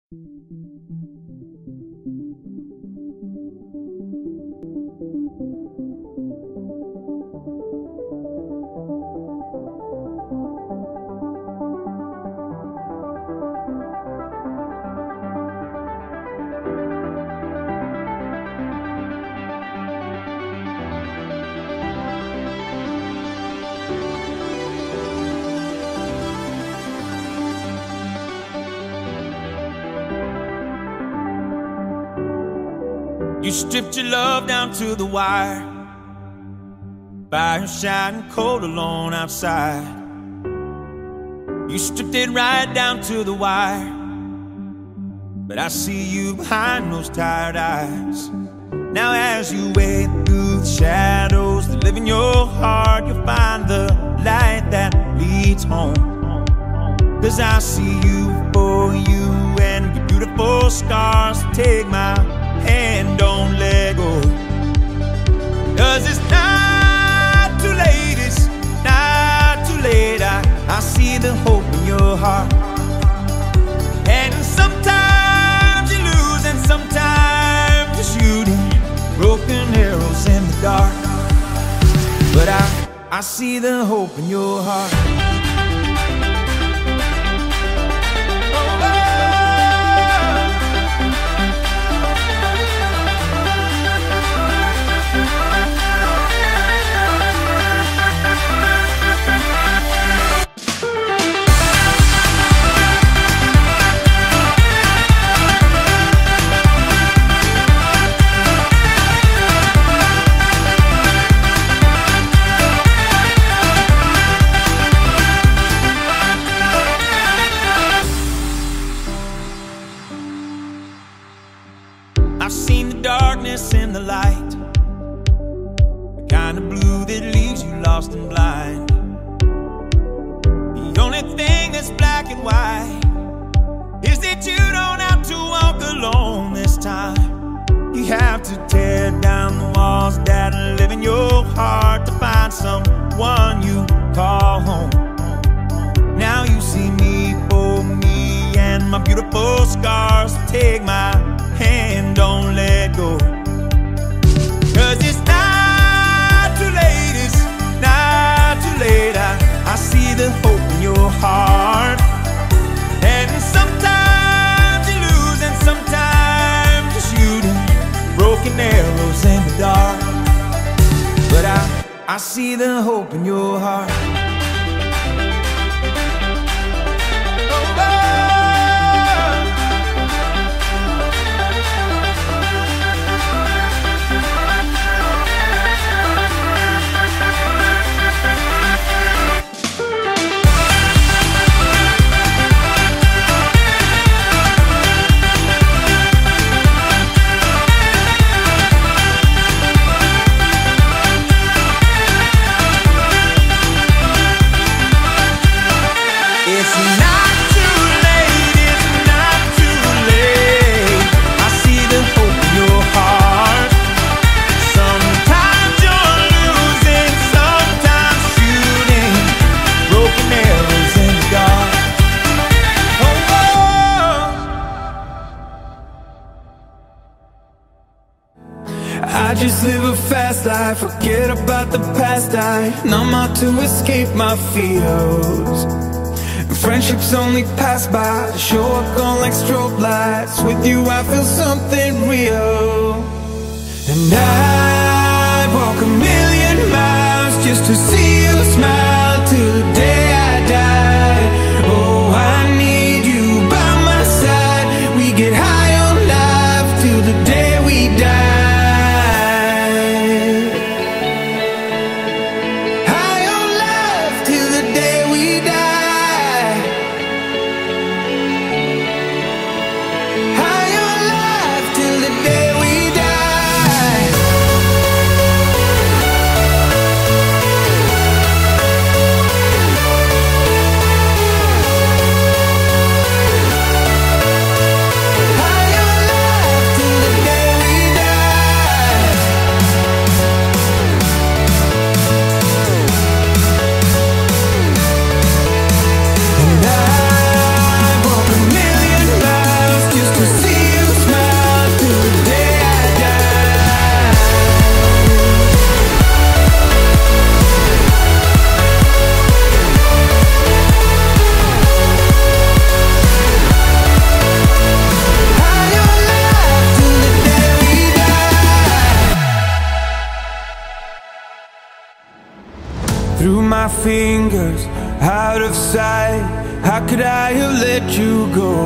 You stripped your love down to the wire, fire shining cold alone outside. You stripped it right down to the wire, but I see you behind those tired eyes. Now as you wade through the shadows that live in your heart, you'll find the light that leads home. 'Cause I see you for you and your beautiful scars. Take my hand, don't let go. 'Cause it's not too late, it's not too late. I see the hope in your heart. And sometimes you lose and sometimes you're shooting broken arrows in the dark. But I see the hope in your heart. I've seen the darkness in the light, the kind of blue that leaves you lost and blind. The only thing that's black and white is that you don't have to walk alone this time. You have to tear down the walls that live in your heart to find someone you call home. Now you see me for me and my beautiful scars. Take my hand, don't let go. 'Cause it's not too late, it's not too late. I see the hope in your heart. And sometimes you lose and sometimes you're shooting broken arrows in the dark. But I see the hope in your heart. I just live a fast life, forget about the past. I numb out to escape my fears. Friendships only pass by, show up on like strobe lights. With you I feel something real. And I'd walk a million miles just to see you smile till the day I die. Oh, I need you by my side. We get high on life till the day we die. fingers out of sight. How could I have let you go?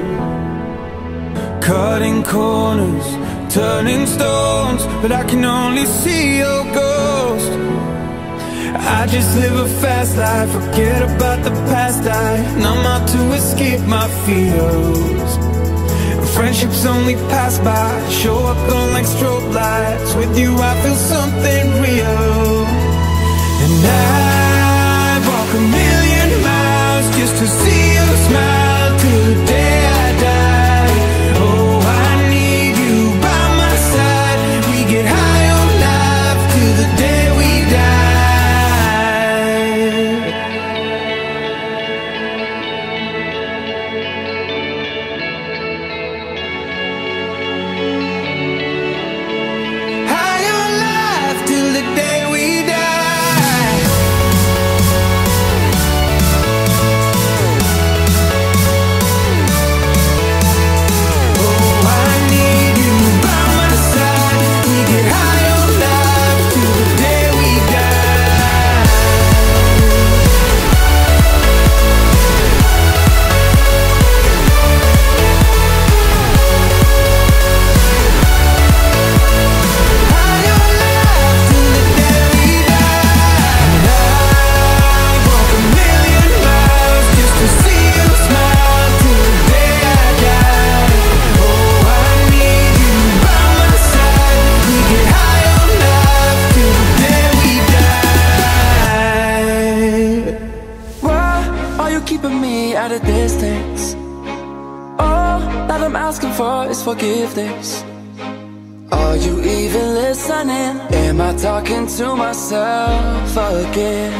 Cutting corners, turning stones, but I can only see your ghost. I just live a fast life, forget about the past. I numb out to escape my fears. Friendships only pass by, show up on like strobe lights. With you I feel something real. And I'd walk a million miles just to see you smile till the day I die. Oh, I need you by my side. We get high on life till the day we die. At a distance, all that I'm asking for is forgiveness. Are you even listening? Am I talking to myself again?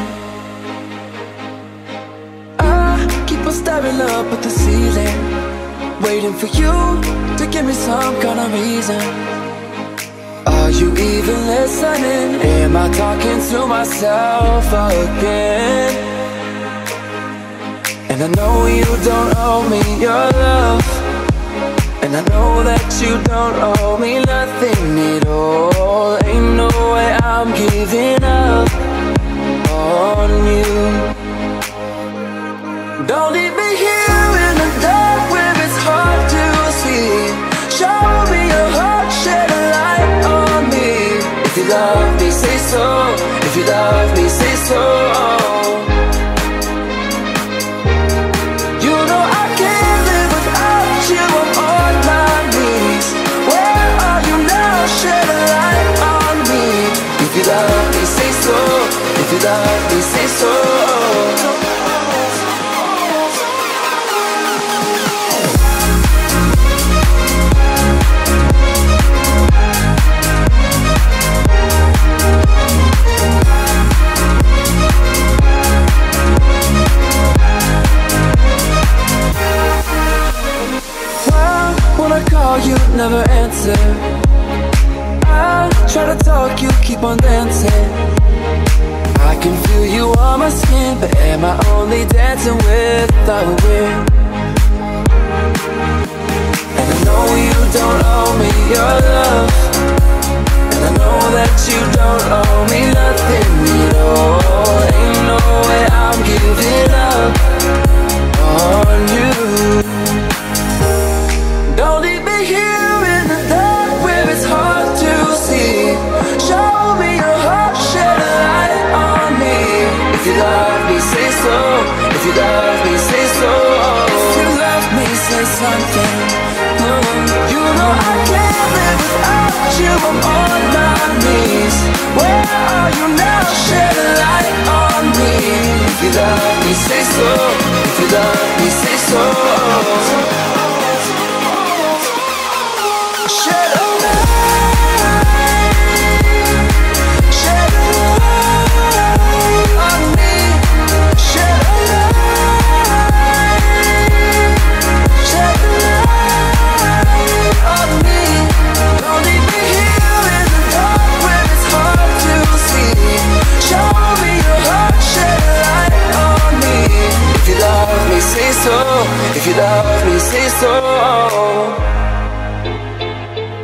I keep on staring up at the ceiling, waiting for you to give me some kind of reason. Are you even listening? Am I talking to myself again? And I know you don't owe me your love, and I know that you don't owe me nothing at all. Ain't no way I'm giving up on you. Don't leave me here in the dark where it's hard to see. Show me your heart, shed a light on me. If you love me, say so. If you love me, say so. If you love me, say so. If you love me, say so. Well, when I call you, never answer. Try to talk, you keep on dancing. I can feel you on my skin, but am I only dancing without a wind? And I know you don't owe me your love, and I know that you don't owe me nothing at all. Ain't no way I'm giving up on you. Don't leave me here in the dark where it's hard to see. Show me your heart, shed a light on me. If you love me, say so. If you love me, say so. If you love me, say something. You know I can't live without you. I'm on my knees. Where are you now? Shed a light on me. If you love me, say so. If you love me, say so. Shed a if you love me, say so.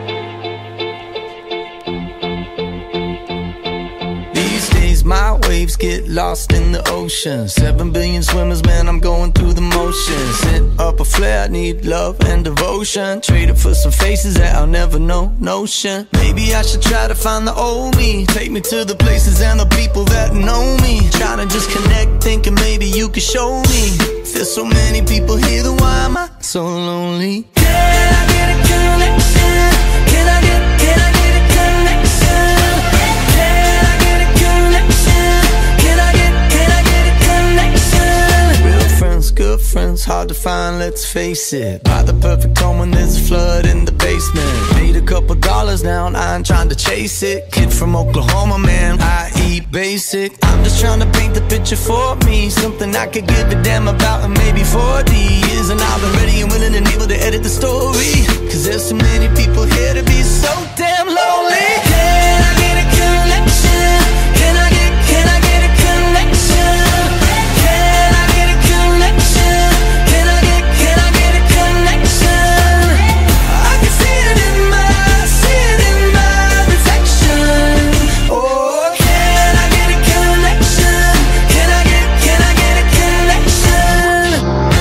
These days my waves dreams get lost in the ocean. 7 billion swimmers, man, I'm going through the motions. Set up a flare, I need love and devotion. Trade it for some faces that I'll never know, notion. Maybe I should try to find the old me. Take me to the places and the people that know me. Trying to just connect, thinking maybe you could show me. There's so many people here, then why am I so lonely? Can I get a connection? Can I get a connection? Can I get a connection? Can I get a connection? Real friends, good friends, hard to find, let's face it. Buy the perfect home when there's a flood in the basement. Made a couple dollars now and I ain't trying to chase it. Kid from Oklahoma, man, I eat basic. I'm just trying to paint the picture for me, something I could give a damn about in maybe 40 years. And I've been ready and willing and able to edit the story, cause there's so many people here to be so damn lonely. Can I get a connection? Can I get a connection? Can I get a connection? Can I get a connection? I can see it in my reflection. Oh, can I get a connection? Can I get a connection?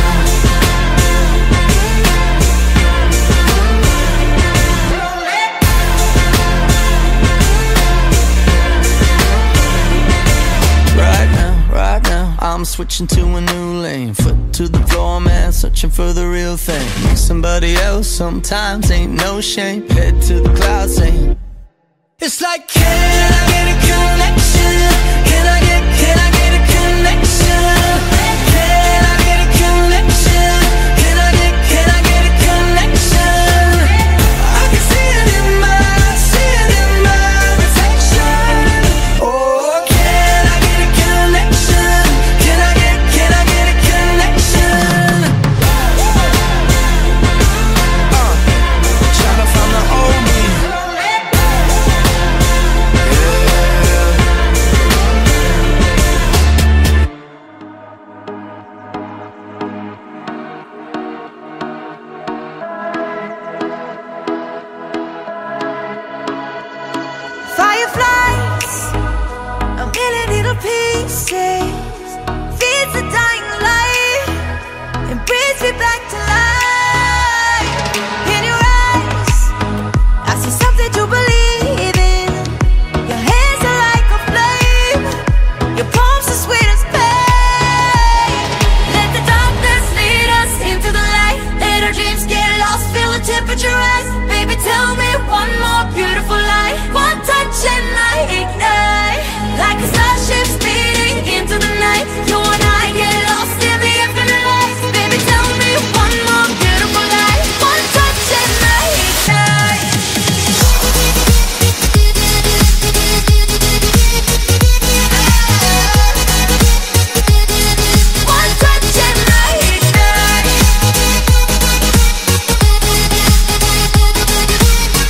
Right now, I'm switching to a new lane. Foot to the floor, man, searching for the real thing. Meet somebody else sometimes, ain't no shame. Head to the clouds, saying it's like, can I get a connection? Can I get a connection? Can I get a connection? Can I get a connection? I can see it in my reflection. Oh, can I get a connection? Can I get a connection? Trying to find the old me. Fireflies, a million little pieces, feeds the dying light and brings me back to life. In your eyes, I see something to believe in. Your hands are like a flame, your palms are sweet as pain. Let the darkness lead us into the light. Let our dreams get lost, feel the temperature rise. Baby, tell me one more beautiful lie. One touch and I ignite, like a starship speeding into the night. You and I get lost in the infinite light. Baby, tell me one more beautiful lie. One touch and I ignite. One touch and I ignite.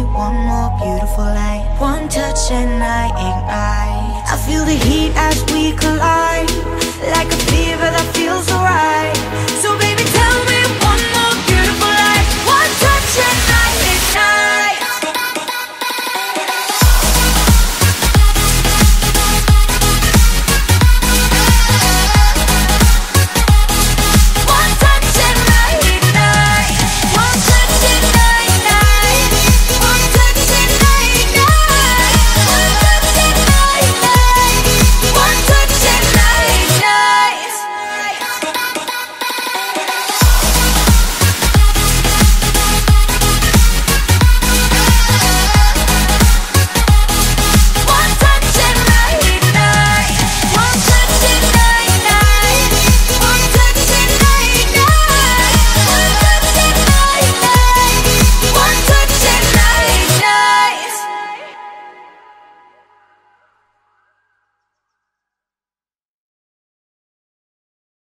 one more beautiful night. One touch and I ignite. I feel the heat as we collide.